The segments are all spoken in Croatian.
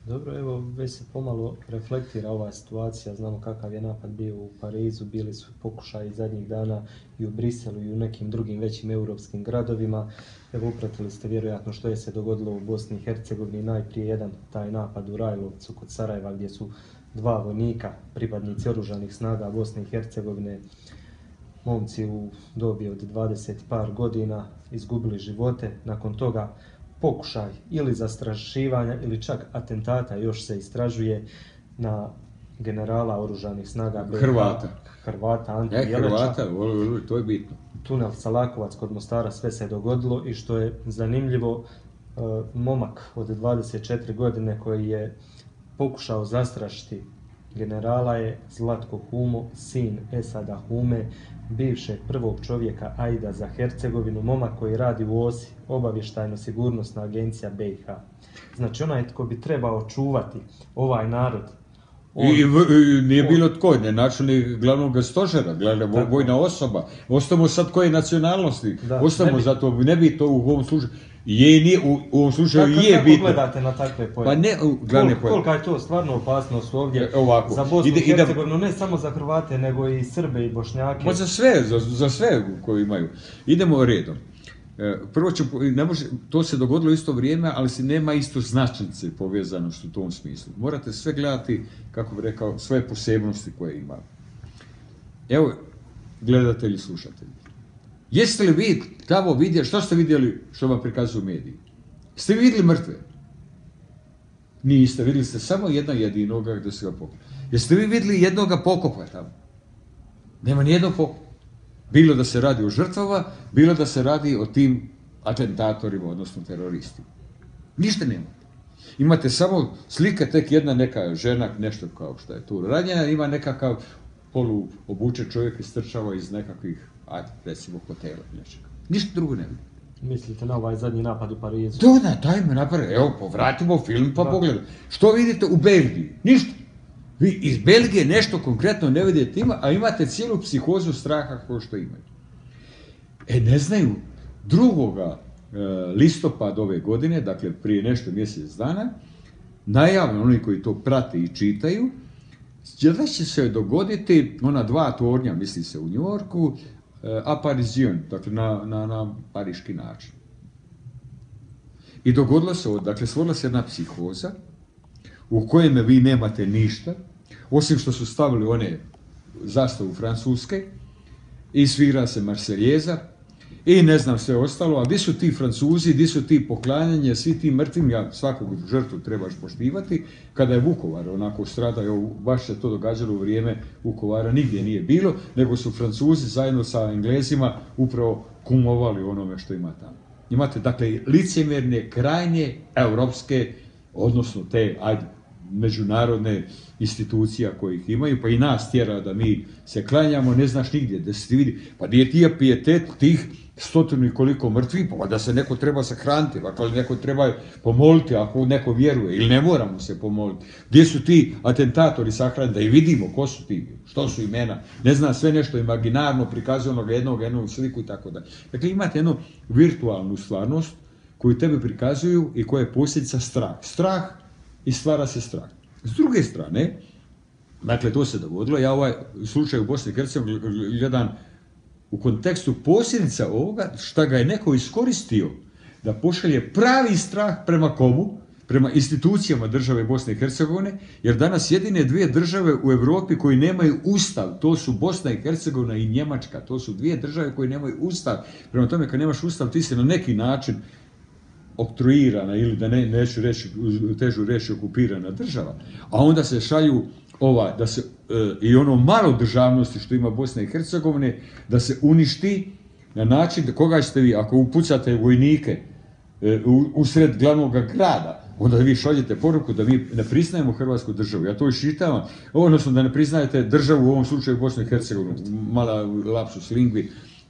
Dobro, evo, već se pomalo reflektira ova situacija, znamo kakav je napad bio u Parizu, bili su pokušaji zadnjih dana i u Briselu i u nekim drugim većim europskim gradovima. Evo, upratili ste vjerojatno što je se dogodilo u Bosni i Hercegovini, najprije jedan taj napad u Rajlovcu kod Sarajeva gdje su dva vojnika, pripadnici oružanih snaga Bosne i Hercegovine, momci u dobi od 20 par godina izgubili živote, nakon toga pokušaj ili zastrašivanja ili čak atentata još se istražuje na generala oružanih snaga BiH, Hrvata Antu Jelača. Hrvata, to je bitno. Tunel Salakovac kod Mostara, sve se dogodilo i što je zanimljivo, momak od 24 godine koji je pokušao zastrašiti generala je Zlatko Humo, sin Esada Hume, bivšeg prvog čovjeka Aida za Hercegovinu, momak koji radi u OSI, obavještajno-sigurnosna agencija BiH. Znači onaj tko bi trebao čuvati ovaj narod. Nije bilo tko, ne načelnik glavnog stožera, vojna osoba. Ostamo sad koje nacionalnosti, ostamo zato, ne bi to u ovom slučaju. U ovom slučaju je bitno. Kako gledate na takve pojave? Pa ne, kolika je to stvarno opasnost ovdje za Bosnu i Hercegovinu, ne samo za Hrvate, nego i Srbe i Bošnjake? Pa za sve koji imaju. Idemo redom. Prvo to se dogodilo isto vrijeme, ali se nema isto značnice povezanosti u tom smislu. Morate sve gledati, kako bih rekao, sve posebnosti koje ima. Evo, gledatelji, slušatelji. Jeste li vi tamo vidjeli, što ste vidjeli što vam prikazuju mediji? Ste vi vidjeli mrtve? Niste, vidjeli ste samo jedinoga gdje se ga pokopa. Jeste vi vidjeli jednoga pokopa tamo? Nema nijednog pokopa. Bilo da se radi o žrtvama, bilo da se radi o tim atentatorima, odnosno teroristima. Ništa nema. Imate samo slike, tek jedna neka žena, nešto kao što je tu ranjena, ima nekakav polu obučen čovjek istrčava iz nekakvih, recimo, hotela. Ništa drugo ne vidi. Mislite na ovaj zadnji napad u Parizu? Dajmo napad, evo, povratimo film pa pogledamo. Što vidite u Belgiji? Ništa. Vi iz Belgije nešto konkretno ne vidite a imate cijelu psihozu straha kao što imaju. Ne znaju, 2. listopada ove godine, dakle prije nešto mjesec dana, najavno oni koji to prate i čitaju, da će se dogoditi ona 2 tornja, misli se u Njujorku, a Parizion, dakle na pariški način. I dogodilo se, dakle stvorila se jedna psihoza, u kojem vi nemate ništa, osim što su stavili one zastavu francuske i svira se Marseljeza i ne znam sve ostalo, a gdje su ti Francuzi, gdje su ti poklanjanje, svi ti mrtvim, svakog žrtvu trebaš poštivati, kada je Vukovar onako stradao, baš se to događalo u vrijeme Vukovara, nigdje nije bilo, nego su Francuzi zajedno sa Englezima upravo kumovali onome što ima tamo. Imate, dakle, licemjerne, krajnje europske, odnosno te, međunarodne institucija koje ih imaju, pa i nas tjera da mi se klanjamo, ne znaš nigdje, da se ti vidi, pa gdje ti je pijetet tih 100 i koliko mrtvih, pa da se neko treba sahraniti, ako neko treba pomoliti, ako neko vjeruje, ili ne moramo se pomoliti. Gdje su ti atentatori sahranjeni, da i vidimo ko su ti, što su imena, ne znam, sve nešto imaginarno prikazano jednog sliku i tako da. Dakle, imate jednu virtualnu stvarnost koju tebe prikazuju i koja je posljedica strah. Strah i stvara se strah. S druge strane, dakle, to se dogodilo, ja ovaj slučaj u Bosni i Hercegovini gledam u kontekstu posljedica ovoga, šta ga je neko iskoristio da pošalje pravi strah prema komu? Prema institucijama države Bosne i Hercegovine, jer danas jedine 2 države u Europi koji nemaju ustav, to su Bosna i Hercegovina i Njemačka, to su 2 države koje nemaju ustav. Prema tome, kad nemaš ustav, ti si na neki način oktroirana ili da neću reći, težu reći okupirana država, a onda se šalju da se i ono malo državnosti što ima Bosna i Hercegovine, da se uništi na način da koga ćete vi, ako upucate vojnike usred glavnog grada, onda vi šaljete poruku da mi ne priznajemo Hrvatsku državu. Ja to iščitavam, odnosno da ne priznajete državu u ovom slučaju Bosnu i Hercegovinu, mala lapsus lingvi,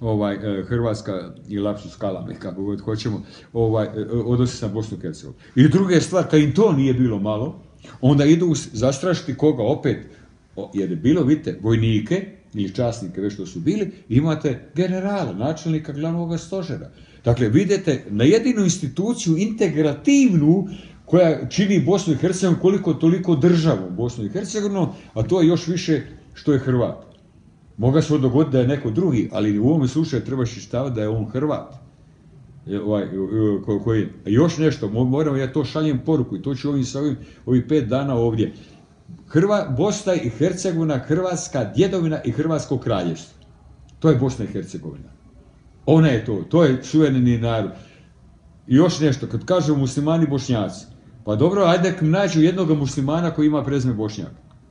Hrvatska i lapsus kalame, kako god hoćemo, odnosi se na Bosnu i Hercegovinu. I druga je stvar, kad im to nije bilo malo, onda idu zastrašiti koga opet, jer je bilo, vidite, vojnike ili časnike, već što su bili, imate generala, načelnika glavnog stožera. Dakle, vidite na jedinu instituciju integrativnu koja čini Bosnu i Hercegovinu koliko toliko državu Bosnu i Hercegovinu, a to je još više što je Hrvat. Moga se dogoditi da je neko drugi, ali u ovom slučaju trebaš iščitavati da je on Hrvat. Još nešto, moram, ja to šaljem poruku i to ću ovih 5 dana ovdje. Bosna i Hercegovina, Hrvatska djedovina i Hrvatsko kraljevstvo. To je Bosna i Hercegovina. Ona je to je suvereni narod. I još nešto, kad kažu muslimani Bošnjaci, pa dobro, ajde nađu jednog muslimana koji ima prezime Bošnjak.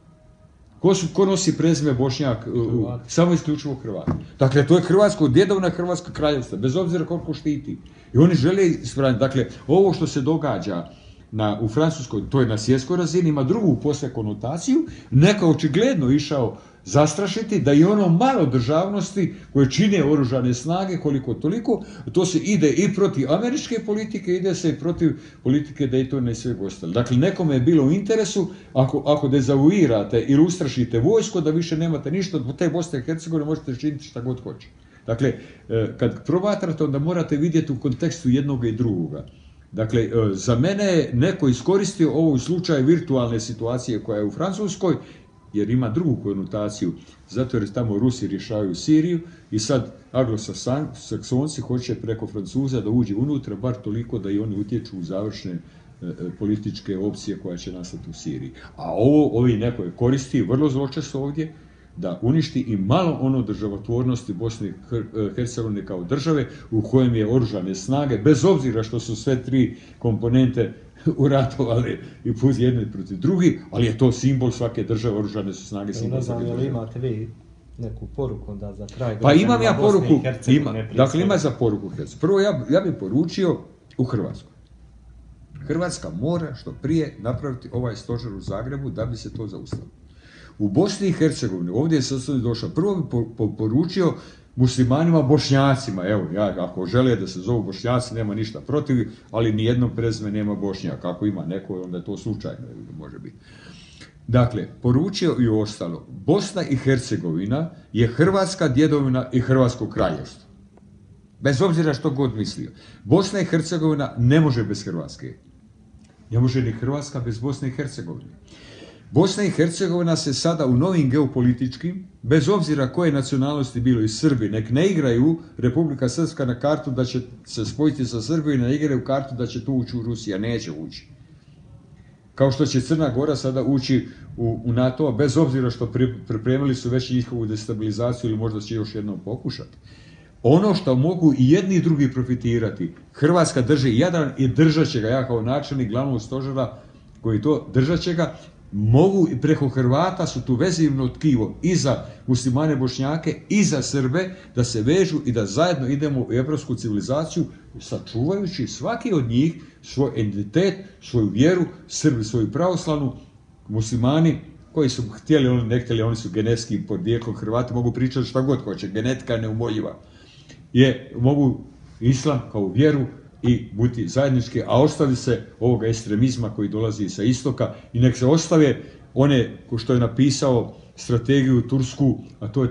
Ko nosi prezime Bošnjak? Samo isključivo Hrvat. Dakle, to je Hrvatsko djedovina, Hrvatsko kraljevstvo, bez obzira koliko štiti. I oni žele ispraviti. Dakle, ovo što se događa u Francuskoj, to je na svjetskoj razini, ima drugu posle konotaciju, neka očigledno išao zastrašiti da i ono malo državnosti koje čine oružane snage, koliko toliko, to se ide i protiv američke politike, ide se i protiv politike Daytona i sveg ostalog. Dakle, nekome je bilo u interesu, ako dezavuirate ili ustrašite vojsko, da više nemate ništa od te Bosne i Hercegovine, možete činiti šta god hoće. Dakle, kad promatrate, onda morate vidjeti u kontekstu jednoga i drugoga. Dakle, za mene je neko iskoristio ovo slučaj virtualne situacije koja je u Francuskoj, jer ima drugu konotaciju, zato jer tamo Rusi rješavaju Siriju i sad anglosaksonci hoće preko Francuza da uđe unutra, bar toliko da i oni utječu u završne političke opcije koja će nastati u Siriji. A ovi neko je koristi vrlo zločesto ovdje, da uništi i malo ono državotvornosti Bosne i Hercegovine kao države u kojem je oružane snage, bez obzira što su sve 3 komponente uratovali i put jedni protiv drugi, ali je to simbol svake države, oružane su snage simbol svake države. Ne znam, imate vi neku poruku onda za kraj? Pa imam ja poruku, dakle ima za poruku Hercegovine. Prvo ja bih poručio u Hrvatskoj. Hrvatska mora što prije napraviti ovaj stožer u Zagrebu da bi se to zaustavilo. U Bosni i Hercegovini, ovdje je sastavno došao, prvo bi poručio muslimanima Bošnjacima, evo, ako žele da se zovu Bošnjaci, nema ništa protiv, ali nijednom prezime nema Bošnjak. Ako ima neko, onda je to slučajno, može biti. Dakle, poručio i ostalo, Bosna i Hercegovina je Hrvatska djedovina i Hrvatsko kraljevstvo. Bez obzira što god mislio. Bosna i Hercegovina ne može bez Hrvatske. Ne može ni Hrvatska bez Bosne i Hercegovine. Bosna i Hercegovina se sada u novim geopolitičkim, bez obzira koje nacionalnosti bilo i Srbi, nek ne igraju Republika Srpska na kartu da će se spojiti sa Srbijom i ne igraju kartu da će tu ući u Rusija, neće ući. Kao što će Crna Gora sada ući u NATO, bez obzira što pripremili su već njihovu destabilizaciju ili možda će još jednom pokušati. Ono što mogu i jedni i drugi profitirati, Hrvatska drži Jadran i držat će ga, ja kao načelnik glavnog stožera koji to držat će ga, mogu i preko Hrvata su tu vezivno tkivo i za muslimane Bošnjake i za Srbe da se vežu i da zajedno idemo u evropsku civilizaciju sačuvajući svaki od njih svoj identitet, svoju vjeru, Srbi svoju pravoslavnu, muslimani koji su htjeli, oni ne htjeli, oni su genetskim podrijetlom, Hrvati mogu pričati šta god hoće, genetika je neumoljiva. Mogu islam kao vjeru i biti zajednički, a ostavi se ovoga ekstremizma koji dolazi sa istoka i nek se ostave one, ko što je napisao strategiju tursku, a to je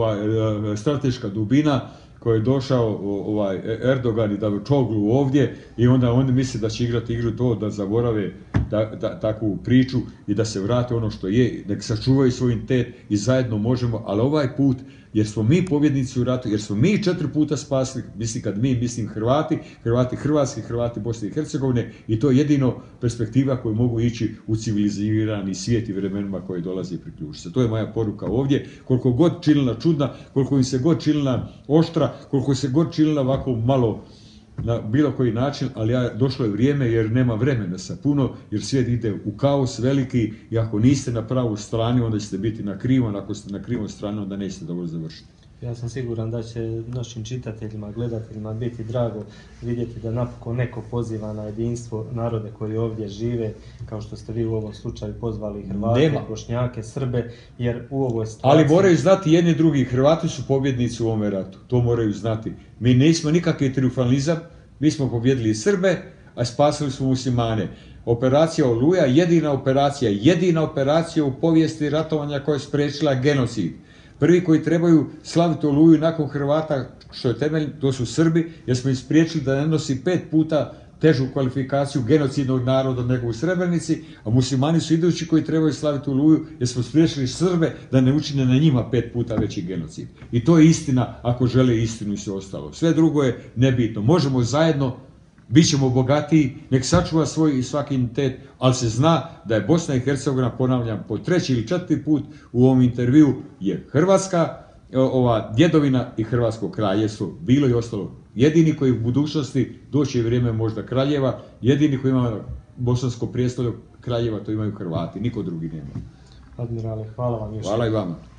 strateška dubina, koji je došao Erdogan i Davutoglu ovdje i onda oni misle da će igrati igru to da zaborave takvu priču i da se vrate ono što je, nek sačuvaju svoj identitet i zajedno možemo, ali ovaj put, jer smo mi pobjednici u ratu, jer smo mi 4 puta spasili, mislim Hrvati, Hrvatski, Hrvati Bosne i Hercegovine i to je jedino perspektiva koju mogu ići u civilizirani svijet i vremenima koje dolazi i priključi se. To je moja poruka ovdje, koliko god činila čudna, koliko im se god činila oštra, koliko se god činila ovako malo na bilo koji način, ali došlo je vrijeme jer nema vremena sa puno, jer svijet ide u kaos veliki i ako niste na pravu strani, onda ćete biti na krivom, ako ste na krivom strani, onda nećete dobro završiti. Ja sam siguran da će našim čitateljima, gledateljima biti drago vidjeti da napokon neko poziva na jedinstvo narode koji ovdje žive, kao što ste vi u ovom slučaju pozvali Hrvate, Bošnjake, Srbe, jer u ovoj situaciji... Ali moraju znati jedni drugi, Hrvati su pobjednici u ovome ratu, to moraju znati. Mi nismo nikakvi triumfalizam, mi smo pobjedili Srbe, a spasili smo muslimane. Operacija Oluja, jedina operacija u povijesti ratovanja koja je spriječila genocid. Prvi koji trebaju slaviti Oluju nakon Hrvata, što je temelj, to su Srbi, jer smo ih spriječili da ne nosi 5 puta težu kvalifikaciju genocidnog naroda nego u Srebrenici, a muslimani su idući koji trebaju slaviti Oluju jer smo spriječili Srbe da ne učine na njima 5 puta veći genocid. I to je istina ako žele istinu i sve ostalo. Sve drugo je nebitno. Možemo zajedno, bit ćemo bogatiji, nek sačuva svoj i svaki identitet, ali se zna da je Bosna i Hercegovina, ponavljam, po 3. ili 4. put u ovom intervju je Hrvatska, ova djedovina i Hrvatsko kraljevstvo, bilo i ostalo. Jedini koji u budućnosti doći je vrijeme možda kraljeva, jedini koji ima bosansko prijestolje kraljeva, to imaju Hrvati, niko drugi nema. Admirale, hvala vam još. Hvala i vama.